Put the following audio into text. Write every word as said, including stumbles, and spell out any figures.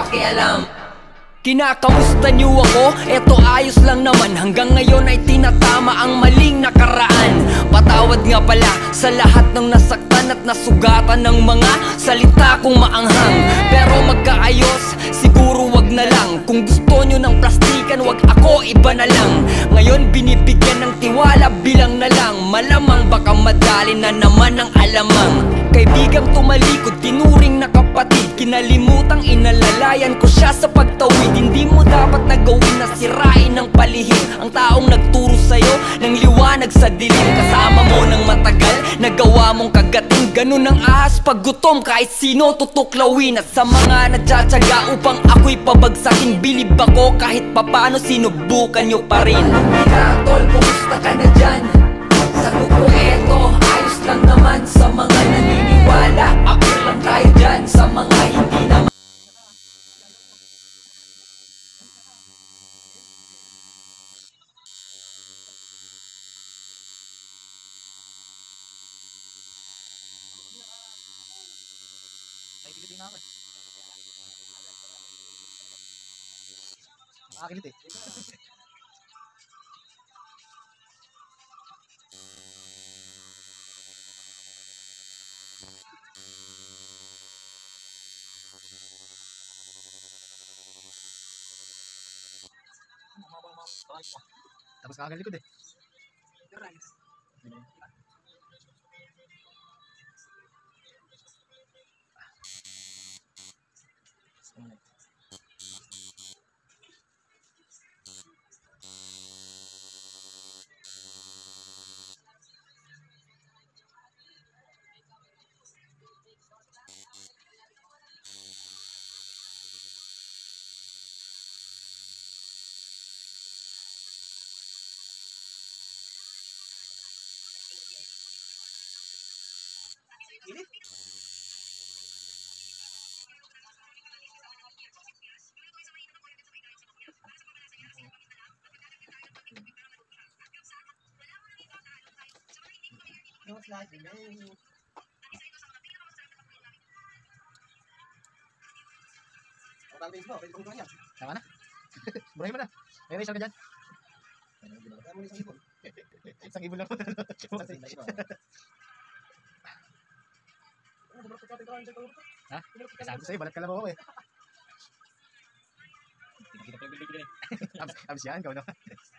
pakialam. Kinakamusta niyo ako? Eto ayos lang naman. Hanggang ngayon ay tinatama ang maling nakaraan. Patawad nga pala sa lahat ng nasaktan at nasugatan ng mga salita kong maanghang. Pero magkaayos, siguro wag na lang. Kung gusto nyo ng plastikan, wag ako, iba na lang. Ngayon binibigyan ng tiwala, bilang na lang. Malamang baka madali na naman ang alamang. Kaibigang tumalikod, tinuring na kapatid. Kinalimutang inalalayan ko siya sa pagtawid. Hindi mo dapat nagawin na sirain ng palihim ang taong nagturo sa'yo ng liwanag sa dilim. Kasama mo ng matagal, nagawa mong kagating. Ganun ang ahas pag gutom, kahit sino tutuklawin. At sa mga nagtsatsaga upang ako'y pabagsakin, bilib ako kahit papano, sinubukan nyo pa rin. Kaya tol, kumusta ka na dyan? Sagot ko eto, ayos lang naman. Sa mga naniniwala, ako lang tayo dyan. Sa mga hindi naman. Ay, kikitin na ako eh. Makakilit eh. Tapos kakagalikod eh. Init? No sliding, no. Total base mo, pwede kong gawin yan. Tama na. Burahin mo na. May race ka dyan. Isang ibon lang po. Ha? Sabi sa'yo, balat ka lang ako eh. Abs yan, gawin naman.